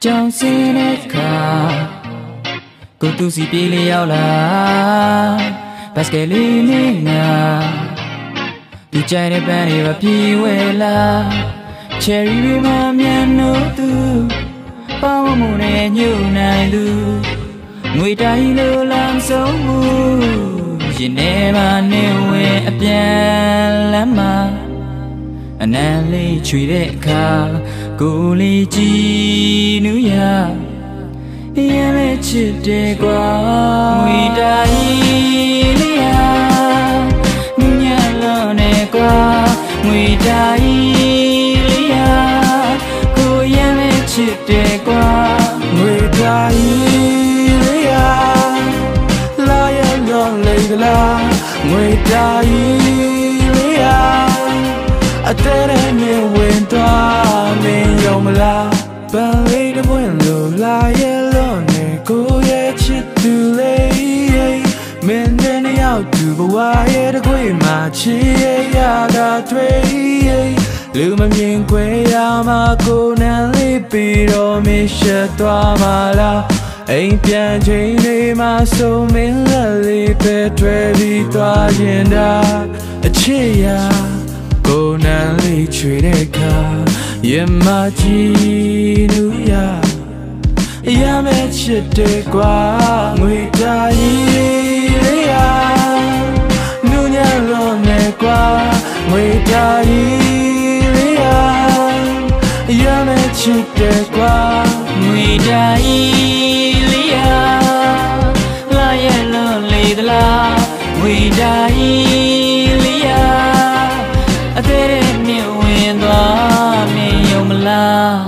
ကြောင်စင်းတဲ့ခါကိုသူစီပြေးလေရောက်လာဘတ်စကက်လေးနဲ့ငါဒီကြိုင်တဲ့ပန်းတွေပဲပြေးဝဲလာချယ်ရီတွေမှမြန်လို့သူပေါင်းမှုနဲ့ညှို့နိုင်သူငွေတိုင်းလိုလမ်းဆုံးမှုရင်ထဲမှာနေဝင်အပြန်လမ်းမှာအနံလေးချွေတဲ့အခါကိုလေးကြည်နူးရရင်မဲ့ချစ်တယ်ကွာငွေတိုင်းလေးဟာနူးညံ့လို့နေကွာငွေတိုင်းလေးဟာကိုရင်မဲ့ချစ်တယ်ကွာငွေတိုင်းလေးဟာလာရတော့လေကလားငွေတိုင်းလေးဟာအသေးနဲ့ဝင်သွားမင်းယုံမလားပန်းလေးတစ်ပွင့်လိုလာရဲ့လို့နေကိုရဲ့ချစ်သူလေးမင်းနဲ့ရောက်သူဘဝရဲ့တခွေမှာချစ်ရဲ့ရတာတွေ့လူမမြင်ခွေရမှာကိုနဲ့လေးပြီးတော့မရှက်သွားမှာလားအိမ်ပြန်ချိန်လေးမှာဆုံးမင်းလက်လေးပဲတွေ့ပြီးသွားရင်ဒါအချစ်ရကိုနဲ့လေးချွေတဲ့ခါရင်မကြည့်နူးရရမဲ့ချစ်တယ်ကွာငွေတိုင်းလေးရနူးညံ့လို့နေကွာငွေတိုင်းလေးရရမဲ့ချစ်တယ်ကွာငွေတိုင်းလေးရလာရဲ့လို့လေသလားငွေတိုင်းလေးရအသေးနဲ့ဝင်သွားမင်းယုံမလား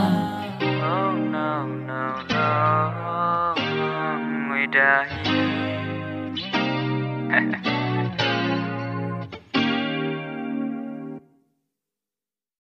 Oh no no no ငွေတိုင်း